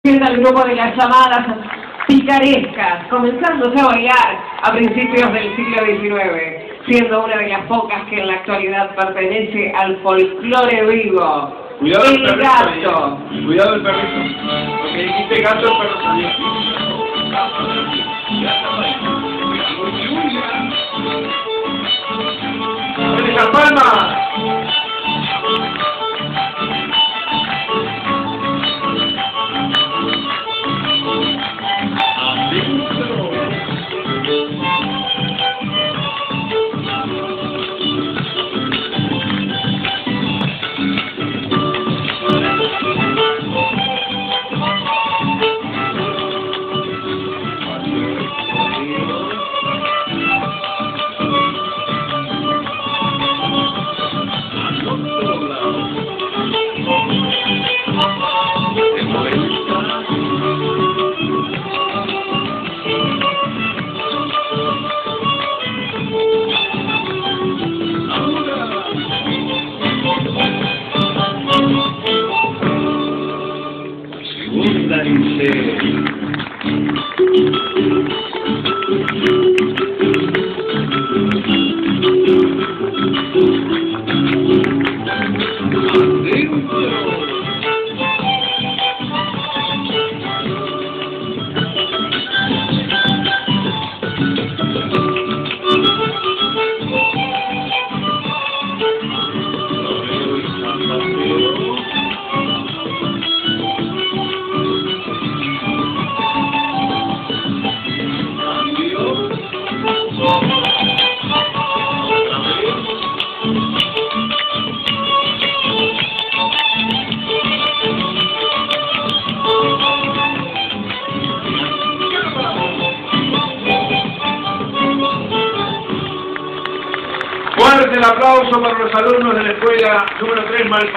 Al grupo de las llamadas picarescas, comenzándose a bailar a principios del siglo XIX, siendo una de las pocas que en la actualidad pertenece al folclore vivo. Cuidado el gato. Cuidado el perrito. Porque dijiste gato, el perro salió. ¡Ven esa palma! Segunda en Fuerte el aplauso para los alumnos de la escuela número 3 Malcolm.